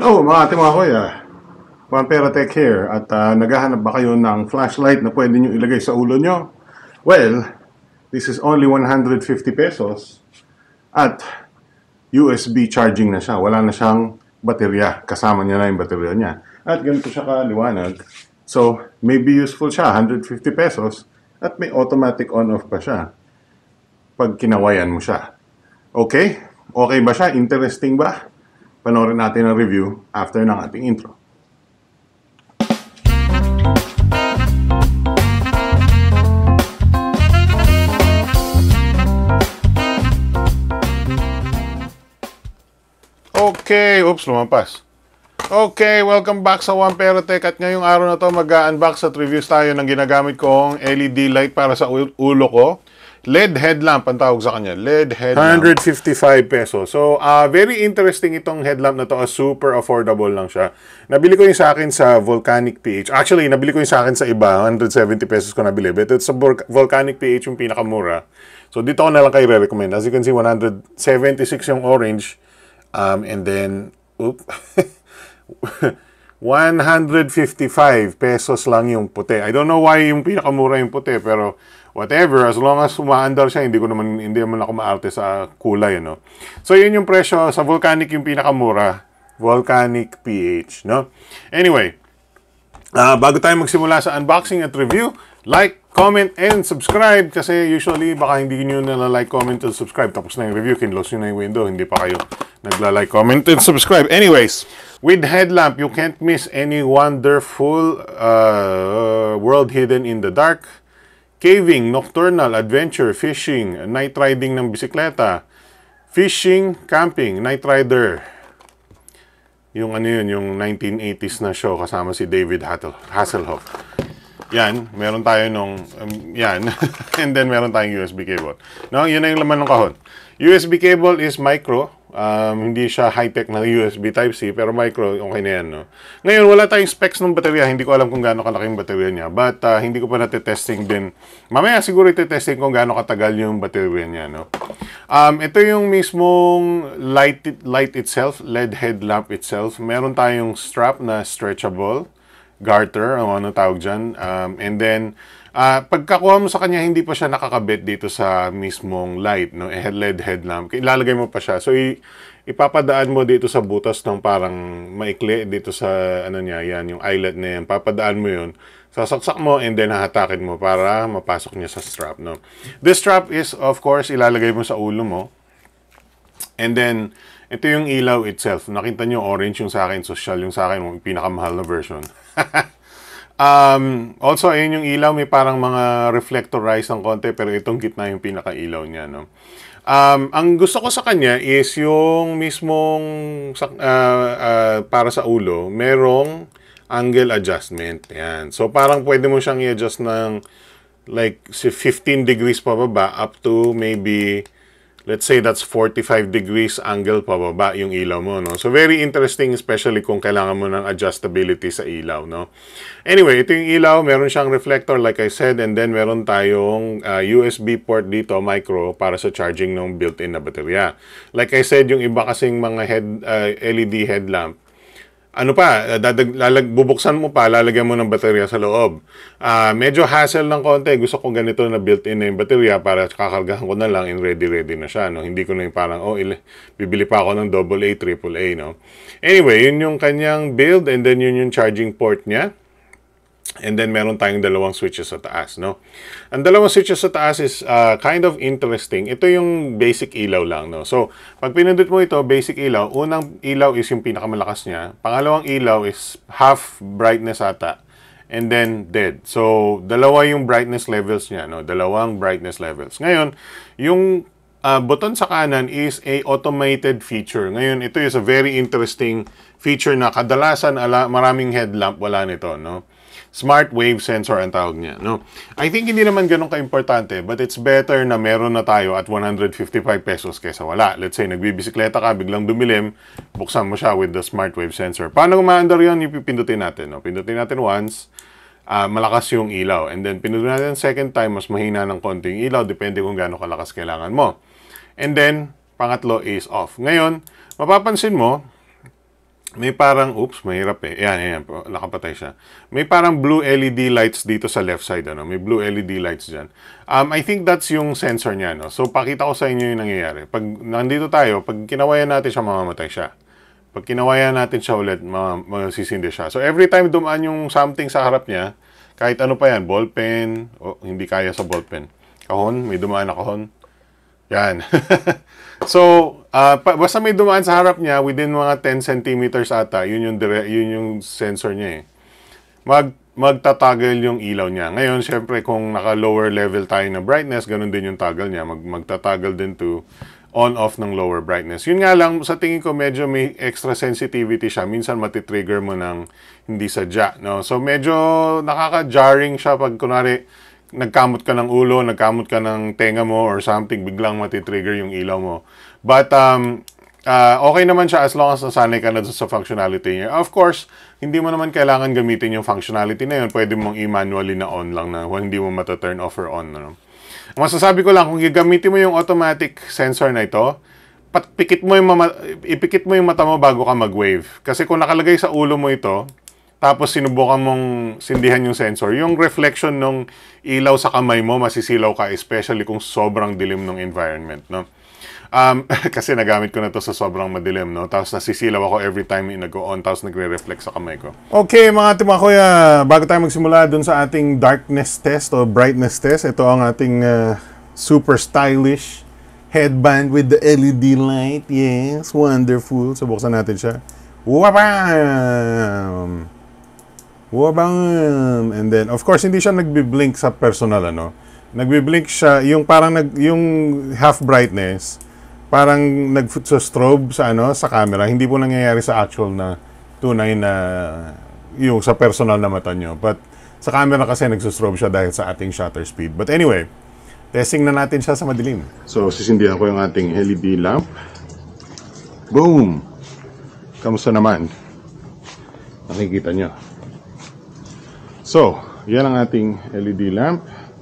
Hello mga ate mga kuya, Juan Perotech here at naghahanap ba kayo ng flashlight na pwede nyo ilagay sa ulo nyo? Well, this is only 150 pesos at USB charging na siya. Wala na siyang baterya, kasama niya na yung baterya niya. At ganito siya kaliwanag. So, maybe useful siya, 150 pesos at may automatic on-off pa siya pag kinawayan mo siya. Okay? Okay ba siya? Interesting ba? Panoorin natin ang review after ng ating intro. Okay, oops, lumampas. Okay, welcome back sa Juan Perotech at ngayong araw na to mag-unbox at reviews tayo ng ginagamit kong LED light para sa ulo ko. LED headlamp ang tawag sa kanya. LED headlamp. 155 pesos. So, very interesting itong headlamp na to. Super affordable lang siya. Nabili ko yung sa akin sa Volcanic PH. Actually, nabili ko yung sa akin sa iba. 170 pesos ko nabili. But it's sa Volcanic PH yung pinakamura. So, dito ko na lang kayo re-recommend. As you can see, 176 yung orange. And then, 155 pesos lang yung puti. I don't know why yung pinakamura yung puti, pero whatever, as long as umaandar siya, hindi naman ako maarte sa kulay, no? So, yun yung presyo. Sa Volcanic yung pinakamura. Volcanic PH, no? Anyway, bago tayo magsimula sa unboxing at review, like, comment, and subscribe. Kasi usually, baka hindi nyo na like, comment, and subscribe. Tapos na yung review, kinlose nyo na yung window. Hindi pa kayo nagla-like, comment, and subscribe. Anyways, with headlamp, you can't miss any wonderful world hidden in the dark. Caving, nocturnal, adventure, fishing, night riding ng bisikleta, fishing, camping, night rider. Yung ano yun, yung 1980s na show kasama si David Hasselhoff. Yan, meron tayo nung, yan. And then meron tayong USB cable. No, yun na yung laman ng kahon. USB cable is micro. Hindi siya high-tech na USB Type-C, pero micro, okay na yan, no? Ngayon, wala tayong specs ng baterya. Hindi ko alam kung gaano kalaki yung baterya niya. But, hindi ko pa natitesting din. Mamaya siguro ititesting kung gaano katagal yung baterya niya, no? Ito yung mismong light itself, LED headlamp itself. Meron tayong strap na stretchable, garter, ano tawag dyan. And then, pagkakuha mo sa kanya, hindi pa siya nakakabit dito sa mismong light, no? LED headlamp. Ilalagay mo pa siya. So, ipapadaan mo dito sa butas ng parang maikli dito sa, ano niya, yan, yung eyelet na yan. Papadaan mo yun. Sasaksak mo and then hahatakin mo para mapasok niya sa strap, no? This strap is, of course, ilalagay mo sa ulo mo. And then, ito yung ilaw itself. Nakita nyo, orange yung sa akin, social yung sa akin, yung pinakamahal na version. Also, ayun yung ilaw, may parang mga reflectorized ng konti, pero itong gitna yung pinaka-ilaw niya, no? Ang gusto ko sa kanya is yung mismong para sa ulo, merong angle adjustment. Yan. So, parang pwede mo siyang i-adjust ng like 15 degrees pababa up to maybe, let's say that's 45 degrees angle pababa yung ilaw mo, no? So, very interesting, especially kung kailangan mo ng adjustability sa ilaw, no? Anyway, ito yung ilaw. Meron siyang reflector, like I said, and then meron tayong USB port dito, micro, para sa charging ng built-in na baterya. Like I said, yung iba kasing mga LED headlamp, ano pa, bubuksan mo pa, lalagyan mo ng baterya sa loob. Medyo hassle ng konti. Gusto ko ganito na built-in na yung baterya para kakargahan ko na lang and ready na siya, no? Hindi ko na yung parang, bibili pa ako ng AA, AAA, no? Anyway, yun yung kanyang build and then yun yung charging port niya. And then meron tayong dalawang switches sa taas, no? Ang dalawang switches sa taas is kind of interesting. Ito yung basic ilaw lang, no? So, pag pinindot mo ito, basic ilaw, unang ilaw is yung pinakamalakas niya. Pangalawang ilaw is half brightness ata. And then dead. So, dalawa yung brightness levels niya, no? Dalawang brightness levels. Ngayon, yung button sa kanan is a automated feature. Ngayon, ito is a very interesting feature na kadalasan maraming headlamp wala nito, no? Smart wave sensor ang tawag niya, no? I think hindi naman ganun ka-importante, but it's better na meron na tayo at 155 pesos kaysa wala. Let's say, nagbibisikleta ka, biglang dumilim, buksan mo siya with the smart wave sensor. Paano umaandar yun? Ipipindutin natin, no? Pindutin natin once, malakas yung ilaw. And then, pindutin natin second time, mas mahina ng konting ilaw, depende kung gaano kalakas kailangan mo. And then, pangatlo is off. Ngayon, mapapansin mo, may parang, oops, mahirap eh. Ayan po, nakapatay siya. May parang blue LED lights dito sa left side, ano? May blue LED lights dyan. I think that's yung sensor niya, no? So, pakita ko sa inyo yung nangyayari. Pag nandito tayo, pag kinawayan natin siya, mamamatay siya. Pag kinawayan natin siya ulit, masisindi siya. So, every time dumaan yung something sa harap niya, kahit ano pa yan, ballpen, hindi kaya sa ballpen. Kahon, may dumaan na kahon. Yan. So, basta may dumaan sa harap niya, within mga 10 centimeters ata, yun yung sensor niya eh. Magtatagal yung ilaw niya. Ngayon, syempre, kung naka-lower level tayo na brightness, ganun din yung tagal niya. Magtatagal din to on-off ng lower brightness. Yun nga lang, sa tingin ko, medyo may extra sensitivity siya. Minsan, matitrigger mo ng hindi sadya. No? So, medyo nakaka-jarring siya pag, kunwari, nagkamot ka ng ulo, nagkamot ka ng tenga mo or something, biglang matitrigger yung ilaw mo. But, okay naman siya as long as nasanay ka na sa functionality niya. Of course, hindi mo naman kailangan gamitin yung functionality na yun. Pwede mong i-manually na on lang na hindi mo mata-turn off or on. No? Masasabi ko lang, kung gagamitin mo yung automatic sensor na ito, ipikit mo yung mata mo bago ka mag-wave. Kasi kung nakalagay sa ulo mo ito, tapos sinubukan mong sindihan yung sensor, yung reflection ng ilaw sa kamay mo, masisilaw ka, especially kung sobrang dilim ng environment, no? Kasi nagamit ko na to sa sobrang madilim, no? Tapos nasisilaw ako every time nag-on, tapos nagre-reflect sa kamay ko. Okay, mga ate, mga kuya, bago tayo magsimula dun sa ating darkness test o brightness test, ito ang ating super stylish headband with the LED light. Yes, wonderful. So, buksan natin siya. Wabam! Wabam! And then, of course, hindi siya nagbi-blink sa personal, ano? Nagbi-blink siya, yung parang yung half brightness, parang nag-strobe sa sa camera. Hindi po nangyayari sa actual na tunay na yung sa personal na mata nyo. But sa camera kasi nag-strobe siya dahil sa ating shutter speed. But anyway, testing na natin siya sa madilim. So, sisindihan ko yung ating LED lamp. Boom! Kamusta naman? Nakikita nyo. So, yan ang ating LED lamp.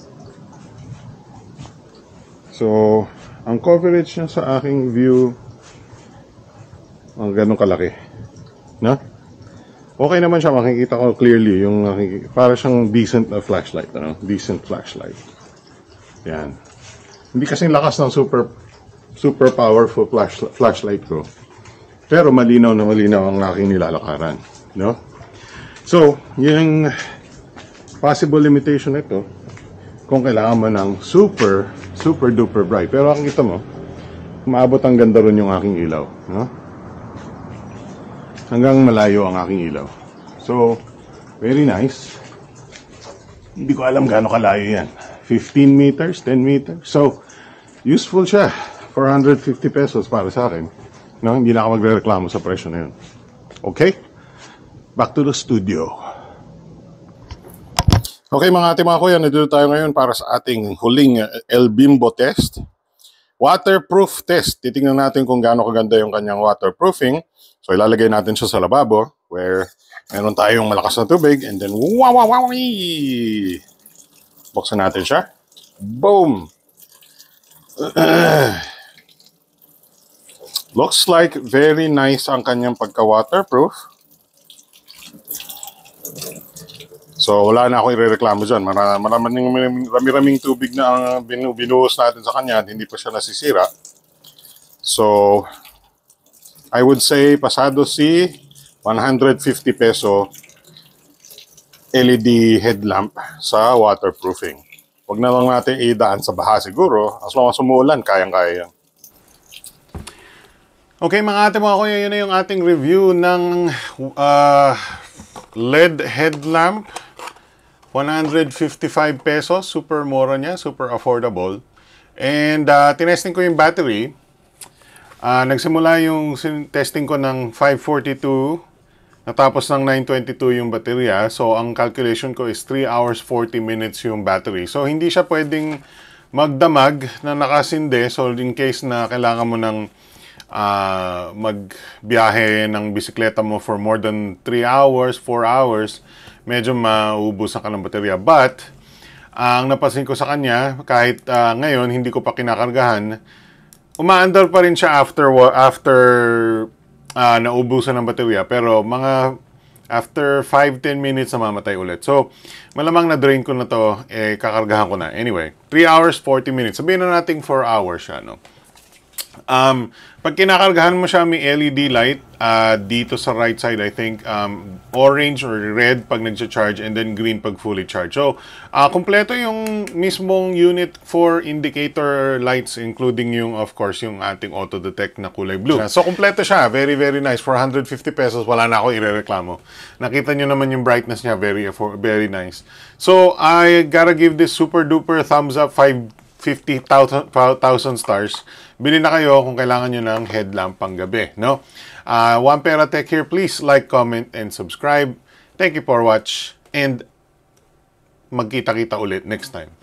So, ang coverage niya sa aking view, ang ganun kalaki. No? Okay naman siya, makikita ko clearly yung para siyang decent na flashlight, ano? Decent flashlight. Yan. Hindi kasing lakas ng super powerful flashlight ko. Pero malinaw na malinaw ang aking nilalakaran, no? So, yung possible limitation nito, kung kailangan mo ng super duper bright. Pero ang kita mo, maabot ang ganda ron yung aking ilaw, no? Hanggang malayo ang aking ilaw. So, very nice. Hindi ko alam gaano kalayo yan. 15 meters, 10 meters. So, useful siya. 450 pesos para sa akin. No? Hindi na ako magre-reklamo sa presyo na yun. Okay? Back to the studio. Okay mga ate, mga kuya, nandito tayo ngayon para sa ating huling El Bimbo test. Waterproof test. Titingnan natin kung gaano kaganda yung kanyang waterproofing. So ilalagay natin siya sa lababo where meron tayong malakas na tubig and then buksan natin siya. Boom! Looks like very nice ang kanyang pagka-waterproof. So, wala na akong irereklamo dyan. Marami-raming tubig na ang binuhos natin sa kanya at hindi pa siya nasisira. So, I would say, pasado si 150 peso LED headlamp sa waterproofing. Huwag na lang natin idaan sa baha siguro. As long as umuulan, kayang-kaya yan. Okay mga ate, mga kuya, yun na yung ating review ng LED headlamp. 155 pesos, super mura niya, super affordable. And tinesting ko yung battery. Nagsimula yung testing ko ng 542, natapos ng 922 yung baterya. So ang calculation ko is 3 hours 40 minutes yung battery. So hindi siya pwedeng magdamag na nakasinde. So in case na kailangan mo ng magbiyahe ng bisikleta mo for more than 3 hours, 4 hours, medyo mauubusan ka ng baterya. But, ang napansin ko sa kanya, kahit ngayon hindi ko pa kinakargahan, umaandar pa rin siya after naubusan ng baterya. Pero mga after 5-10 minutes, namamatay ulit. So, malamang na-drain ko na to, kakargahan ko na. Anyway, 3 hours, 40 minutes. Sabihin na natin 4 hours siya, no? Pag kinakargahan mo siya, may LED light dito sa right side, I think orange or red pag nagcha-charge and then green pag fully charged. So, kompleto yung mismong unit for indicator lights, including yung, of course, yung ating auto detect na kulay blue. So, kompleto siya. Very, very nice. For 150 pesos, wala na ako irereklamo. Nakita nyo naman yung brightness niya. Very nice. So, I gotta give this super duper thumbs up. 50,000 stars. Bili na kayo kung kailangan nyo ng headlamp pang gabi, no? One Pera Tech here. Please like, comment, and subscribe. Thank you for watch. And magkita-kita ulit next time.